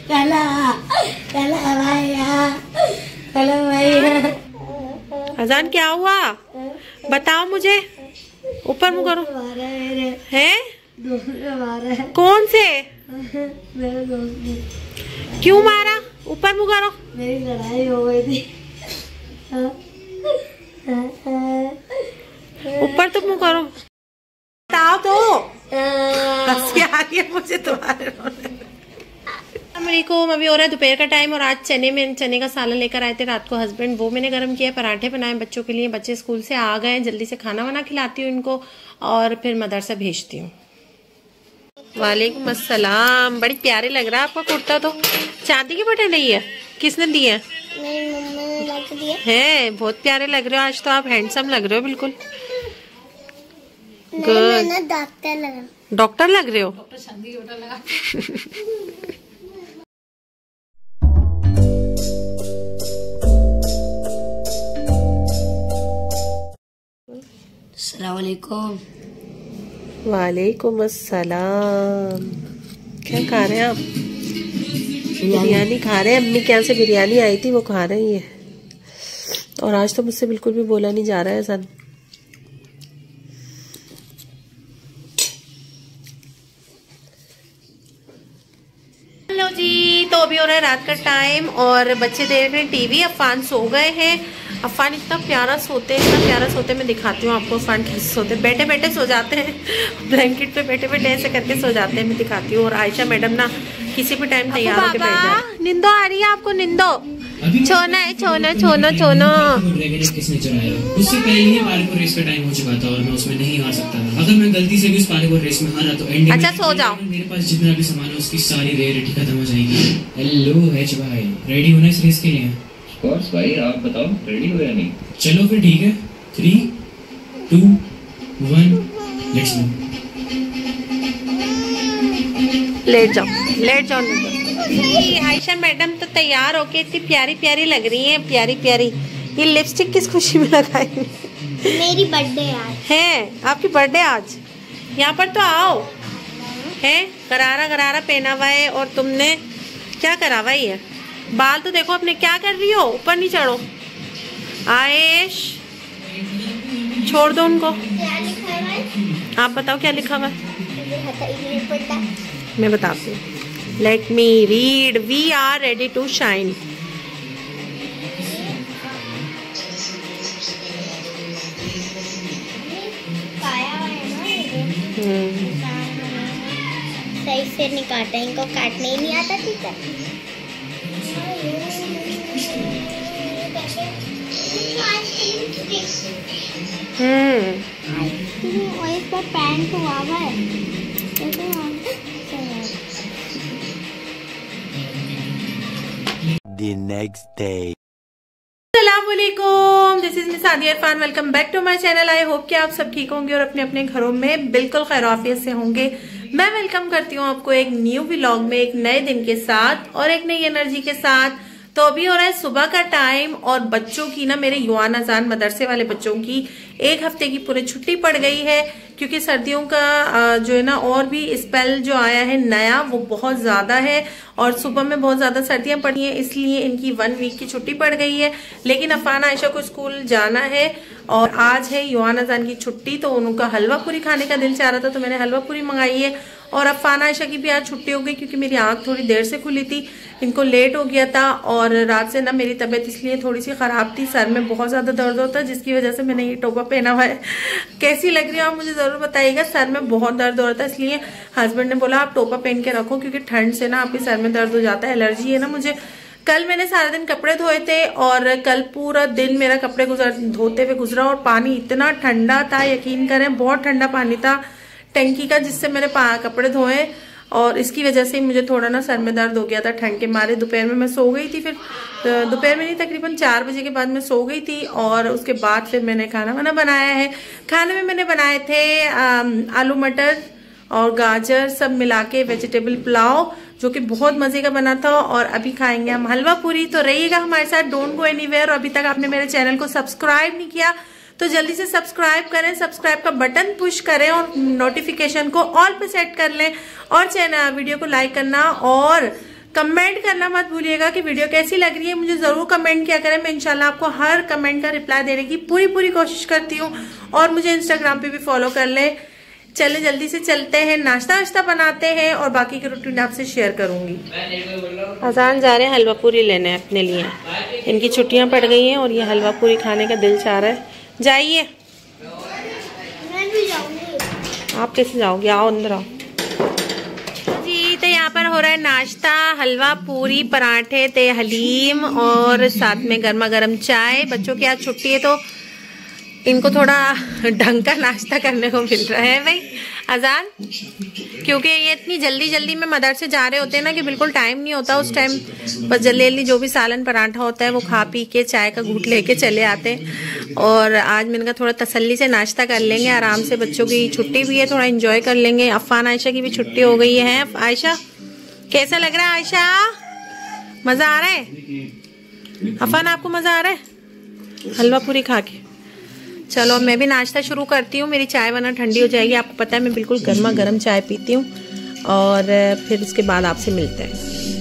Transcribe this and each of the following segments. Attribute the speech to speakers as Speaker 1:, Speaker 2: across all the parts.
Speaker 1: अजान क्या हुआ बताओ मुझे। ऊपर मुँह करो। है कौन से? क्यों मारा? ऊपर मुँह करो।
Speaker 2: मेरी लड़ाई हो गई थी।
Speaker 1: ऊपर तो मुँह करो। बताओ तो। हंसी आ रही है मुझे तुम्हारे। को अभी हो रहा है दोपहर का टाइम और आज चने का सालन लेकर आए थे रात को हस्बैंड, वो मैंने गर्म किया। पराठे बनाए बच्चों के लिए, बच्चे स्कूल से आ गए, जल्दी से खाना वाना खिलाती हूँ इनको और फिर मदरसा भेजती हूँ। वालेकुम अस्सलाम। बड़ी प्यारे लग रहा है आपका कुर्ता तो। चांदी के बटन नहीं है? किसने दिए हैं?
Speaker 2: मेरी मम्मा ने ला के दिए
Speaker 1: है। बहुत प्यारे लग रहे हो आज तो, आप हैंडसम लग रहे हो बिल्कुल। डॉक्टर लग रहे हो। डॉक्टर चांदी के बटन लगा।
Speaker 2: अस्सलामुअलैकुम।
Speaker 1: वालेकुम अस्सलाम। क्या खा रहे हैं आप? बिरयानी खा रहे हैं। अम्मी के यहाँ से बिरयानी आई थी वो खा रही है। और आज तो मुझसे बिल्कुल भी बोला नहीं जा रहा है सन। हेलो जी, तो अभी हो रहा है रात का टाइम और बच्चे देख रहे हैं टीवी। अफान सो गए हैं। अफान इतना प्यारा सोते हैं, इतना प्यारा सोते हैं। मैं दिखाती हूँ आपको अफान कैसे सोते हैं। बैठे बैठे सो जाते हैं, ब्लैंकेट पे बैठे बैठे ऐसे करके सो जाते हैं। मैं दिखाती हूँ। और आयशा मैडम ना किसी भी टाइम तैयार होकर बैठ जाए। निंदो आ रही है आपको? निंदो छोना है, छोना छोना छोना।
Speaker 3: किसने चुराया? उससे पहले ही पाले को रेस का टाइम हो चुका था और मैं उसमें नहीं हार सकता था। अगर मैं गलती से भी उस पाले को रेस में हारा तो एंड
Speaker 1: अच्छा सो जाओ।
Speaker 3: मेरे पास जितना भी सामान है उसकी सारी रेयरिटी खत्म हो जाएगी। हेलो एच भाई, रेडी होना इस रेस के लिए?
Speaker 4: कोर्स भाई, आप बताओ रेडी हो या नहीं?
Speaker 3: चलो फिर ठीक है। 3, 2, 1 लेट्स गो।
Speaker 1: लेट जाओ लेट जाओ। आयशा मैडम तो तैयार होके इतनी प्यारी प्यारी लग रही हैं, प्यारी प्यारी। ये लिपस्टिक किस खुशी में लगाई?
Speaker 2: मेरी बर्थडे आज
Speaker 1: है। आपकी बर्थडे आज? यहाँ पर तो आओ। है गरारा गरारा पहना हुआ है और तुमने क्या करा हुआ है? बाल तो देखो अपने। क्या कर रही हो? ऊपर नहीं चढ़ो। आयश छोड़ दो उनको।
Speaker 2: क्या लिखा है?
Speaker 1: आप बताओ क्या लिखा हुआ है? मैं बताती हूँ। Let me read. We are ready to shine.
Speaker 2: सही से नहीं काटा, इनको काटने ही नहीं आता। ठीक है। और इस पर पैंट हुआ है।
Speaker 5: The next day.
Speaker 1: अस्सलामुअलैकुम, this is Miss Aadiya Irfan. Welcome back to my channel. I hope कि आप सब ठीक होंगे और अपने अपने घरों में बिल्कुल खैरियत से होंगे। मैं वेलकम करती हूँ आपको एक न्यू व्लॉग में, एक नए दिन के साथ और एक नई एनर्जी के साथ। तो अभी हो रहा है सुबह का टाइम और बच्चों की ना, मेरे युवान अजान मदरसे वाले बच्चों की 1 हफ्ते की पूरी छुट्टी पड़ गई है क्योंकि सर्दियों का जो है ना और भी स्पेल जो आया है नया वो बहुत ज्यादा है और सुबह में बहुत ज्यादा सर्दियां पड़ी हैं, इसलिए इनकी 1 वीक की छुट्टी पड़ गई है। लेकिन अफान आयशा को स्कूल जाना है और आज है युवान अजान की छुट्टी, तो उनका हलवा पूरी खाने का दिल चाह रहा था तो मैंने हलवा पूरी मंगाई है। और अफान आयशा की भी आज छुट्टी हो गई क्योंकि मेरी आंख थोड़ी देर से खुली थी, इनको लेट हो गया था और रात से ना मेरी तबीयत इसलिए थोड़ी सी खराब थी, सर में बहुत ज्यादा दर्द होता है जिसकी वजह से मैंने ये टोपा पहना हुआ है। कैसी लग रही है आप मुझे जरूर बताइएगा। सर में बहुत दर्द हो रहा था इसलिए हस्बैंड ने बोला आप टोपा पहन के रखो क्योंकि ठंड से ना आपके सर में दर्द हो जाता है, एलर्जी है ना मुझे। कल मैंने सारा दिन कपड़े धोए थे और कल पूरा दिन मेरा कपड़े धोते हुए गुजरा और पानी इतना ठंडा था, यकीन करें बहुत ठंडा पानी था टंकी का जिससे मैंने कपड़े धोए और इसकी वजह से मुझे थोड़ा ना सर में दर्द हो गया था ठंड के मारे। दोपहर में मैं सो गई थी, फिर दोपहर में नहीं तकरीबन 4 बजे के बाद मैं सो गई थी और उसके बाद फिर मैंने खाना वाना बनाया है। खाने में मैंने बनाए थे आलू मटर और गाजर सब मिला के वेजिटेबल पुलाव जो कि बहुत मजे का बना था। और अभी खाएंगे हम हलवा पूरी। तो रहिएगा हमारे साथ, डोंट गो एनीवेयर। और अभी तक आपने मेरे चैनल को सब्सक्राइब नहीं किया तो जल्दी से सब्सक्राइब करें, सब्सक्राइब का बटन पुश करें और नोटिफिकेशन को ऑल पे सेट कर लें और चैनल वीडियो को लाइक करना और कमेंट करना मत भूलिएगा कि वीडियो कैसी लग रही है, मुझे जरूर कमेंट किया करें। मैं इंशाल्लाह आपको हर कमेंट का रिप्लाई देने की पूरी कोशिश करती हूँ। और मुझे इंस्टाग्राम पे भी फॉलो कर ले। चले जल्दी से चलते हैं, नाश्ता वाश्ता बनाते हैं और बाकी की रूटीन आपसे शेयर करूंगी। अजान जा रहे हैं हलवा पूरी लेने अपने लिए। इनकी छुट्टियां पड़ गई हैं और ये हलवा पूरी खाने का दिल चाह रहा है। जाइए।
Speaker 2: मैं भी जाऊंगी।
Speaker 1: आप कैसे जाओगे? आओ अंदर आओ जी। तो यहाँ पर हो रहा है नाश्ता, हलवा पूरी, पराठे, ते हलीम और साथ में गर्मा गर्म चाय। बच्चों की आज छुट्टी है तो इनको थोड़ा ढंग का नाश्ता करने को मिल रहा है भाई अजान, क्योंकि ये इतनी जल्दी में मदरसे जा रहे होते हैं ना कि बिल्कुल टाइम नहीं होता। उस टाइम बस जल्दी जो भी सालन पराठा होता है वो खा पी के चाय का घूंट लेके चले आते हैं। और आज मैंने कहा थोड़ा तसल्ली से नाश्ता कर लेंगे आराम से, बच्चों की छुट्टी भी है, थोड़ा एंजॉय कर लेंगे। अफान आयशा की भी छुट्टी हो गई है। आयशा कैसा लग रहा है? आयशा मजा आ रहा है? अफान आपको मजा आ रहा है हलवा पूरी खा के? चलो मैं भी नाश्ता शुरू करती हूँ। मेरी चाय वरना ठंडी हो जाएगी। आपको पता है मैं बिल्कुल गर्मा गर्म चाय पीती हूँ। और फिर उसके बाद आपसे मिलते हैं।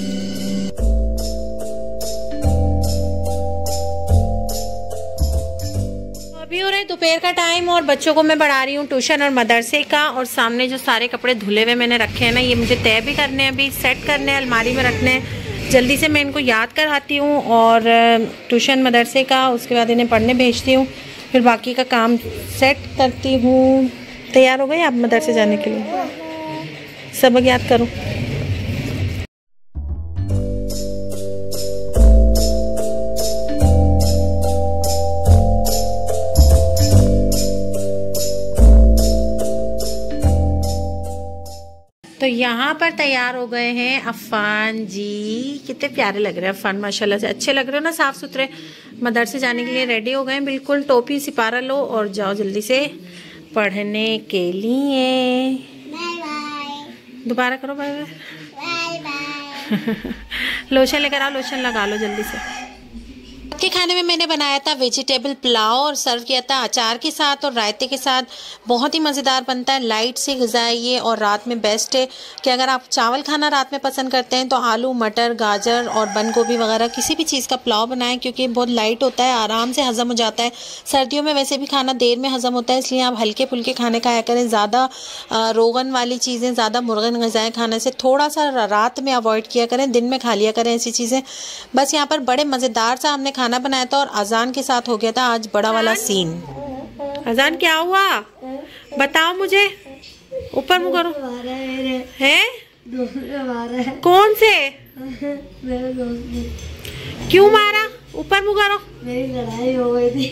Speaker 1: अभी हो रहा है दोपहर का टाइम और बच्चों को मैं पढ़ा रही हूँ ट्यूशन और मदरसे का। और सामने जो सारे कपड़े धुले हुए मैंने रखे हैं ना, ये मुझे तय भी करने हैं, अभी सेट करने हैं, अलमारी में रखने हैं। जल्दी से मैं इनको याद कराती हूँ और ट्यूशन मदरसे का, उसके बाद इन्हें पढ़ने भेजती हूँ, फिर बाकी का काम सेट करती हूँ। तैयार हो गए आप मदरसे जाने के लिए? सबक याद करो। तो यहाँ पर तैयार हो गए हैं अफान जी। कितने प्यारे लग रहे हैं अफान, माशाल्लाह से अच्छे लग रहे हो ना, साफ सुथरे। मदरसे जाने के लिए रेडी हो गए बिल्कुल। टोपी सिपारा लो और जाओ जल्दी से पढ़ने के लिए।
Speaker 2: Bye bye.
Speaker 1: दोबारा करो bye bye.
Speaker 2: Bye bye.
Speaker 1: Lotion लेकर आओ, लोशन लगा लो जल्दी से। के खाने में मैंने बनाया था वेजिटेबल पुलाव और सर्व किया था अचार के साथ और रायते के साथ। बहुत ही मज़ेदार बनता है, लाइट से ग़िज़ा है ये और रात में बेस्ट है कि अगर आप चावल खाना रात में पसंद करते हैं तो आलू, मटर, गाजर और बंद गोभी वगैरह किसी भी चीज़ का पुलाव बनाएं, क्योंकि बहुत लाइट होता है, आराम से हज़म हो जाता है। सर्दियों में वैसे भी खाना देर में हज़म होता है, इसलिए आप हल्के फुल्के खाने खाया करें। ज़्यादा रोगन वाली चीज़ें, ज़्यादा मुर्गन ग़िज़ाएँ खाने से थोड़ा सा रात में अवॉइड किया करें, दिन में खा लिया करें ऐसी चीज़ें। बस यहाँ पर बड़े मज़ेदार सा हमने खाना बनाया था और अजान के साथ हो गया था आज बड़ा वाला सीन। अजान क्या हुआ बताओ मुझे? ऊपर मुँह करो। है कौन से?
Speaker 2: मेरे दोस्त ने।
Speaker 1: क्यों मारा? ऊपर मुँह करो।
Speaker 2: मेरी लड़ाई हो गई थी।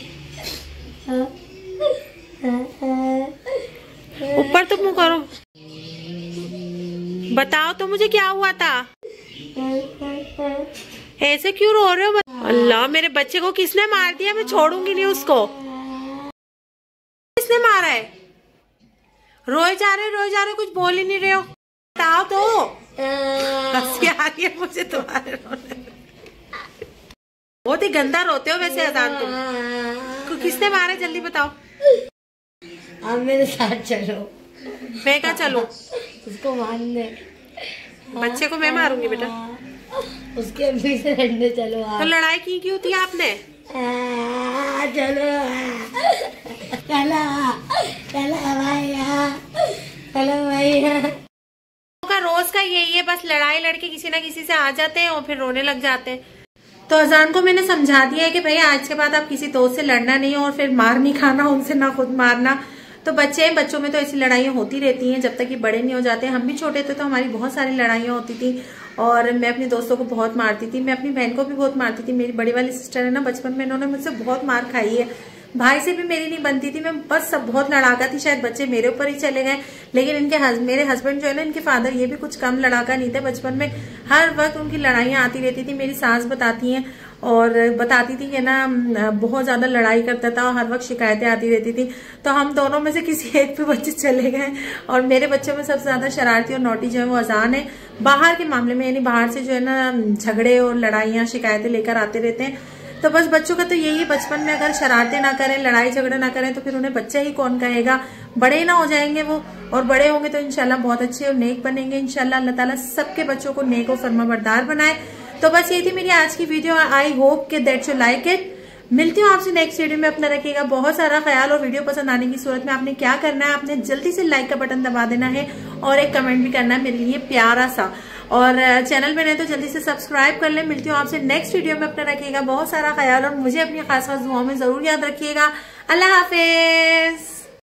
Speaker 1: ऊपर तो मुँह करो। बताओ तो मुझे क्या हुआ था? ऐसे क्यों रो रहे हो? अल्लाह, मेरे बच्चे को किसने मार दिया? मैं छोड़ूंगी नहीं उसको। किसने मारा है? रोए जा रहे कुछ बोल ही नहीं रहे हो। बताओ तो। हंसी आ रही है मुझे तुम्हारे रोने। बहुत ही गंदा रोते हो वैसे अजान तुम। किसने मारा जल्दी बताओ।
Speaker 2: आप मेरे साथ चलो।
Speaker 1: मैं क्या चलूं?
Speaker 2: उसको मारने।
Speaker 1: बच्चे को मैं मारूंगी बेटा।
Speaker 2: उसके पीछे लड़ने चलो आप।
Speaker 1: तो लड़ाई की क्यों थी आपने?
Speaker 2: चलो चलो चलो भैया, चलो भैया।
Speaker 1: का रोज का यही है, बस लड़ाई लड़के किसी ना किसी से आ जाते हैं और फिर रोने लग जाते हैं। तो अजान को मैंने समझा दिया है कि भाई आज के बाद आप किसी दोस्त से लड़ना नहीं और फिर मार नहीं खाना उनसे, ना खुद मारना। तो बच्चों में तो ऐसी लड़ाइयाँ होती रहती हैं जब तक कि बड़े नहीं हो जाते। हम भी छोटे थे तो हमारी बहुत सारी लड़ाइयाँ होती थी और मैं अपने दोस्तों को बहुत मारती थी। मैं अपनी बहन को भी बहुत मारती थी। मेरी बड़ी वाली सिस्टर है ना, बचपन में इन्होंने मुझसे बहुत मार खाई है। भाई से भी मेरी नहीं बनती थी, मैं बस सब बहुत लड़ाका थी। शायद बच्चे मेरे ऊपर ही चले गए, लेकिन मेरे हस्बैंड जो है ना, इनके फादर, ये भी कुछ कम लड़ाका नहीं थे। बचपन में हर वक्त उनकी लड़ाइयाँ आती रहती थी। मेरी सास बताती हैं और बताती थी कि ना बहुत ज्यादा लड़ाई करता था और हर वक्त शिकायतें आती रहती थी। तो हम दोनों में से किसी एक पे बच्चे चले गए और मेरे बच्चों में सबसे ज्यादा शरारती और नोटी जो है वो अजान है। बाहर के मामले में, यानी बाहर से जो है ना झगड़े और लड़ाइयाँ शिकायतें लेकर आते रहते हैं। तो बस बच्चों का तो यही है, बचपन में अगर शरारतें ना करें, लड़ाई झगड़ा ना करें, तो फिर उन्हें बच्चा ही कौन कहेगा। बड़े ना हो जाएंगे वो, और बड़े होंगे तो इंशाल्लाह बहुत अच्छे और नेक बनेंगे। इंशाल्लाह अल्लाह ताला सबके बच्चों को नेक और फर्माबरदार बनाए। तो बस ये थी मेरी आज की वीडियो। आई होप के दैट यू लाइक इट। मिलती हूँ आपसे नेक्स्ट वीडियो में। अपना रखिएगा बहुत सारा ख्याल। और वीडियो पसंद आने की सूरत में आपने क्या करना है, आपने जल्दी से लाइक का बटन दबा देना है और एक कमेंट भी करना है मेरे लिए प्यारा सा। और चैनल में नहीं तो जल्दी से सब्सक्राइब कर ले। मिलती हूँ आपसे नेक्स्ट वीडियो में। अपना रखिएगा बहुत सारा ख्याल और मुझे अपनी खास खास दुआओं में जरूर याद रखिएगा। अल्लाह हाफिज।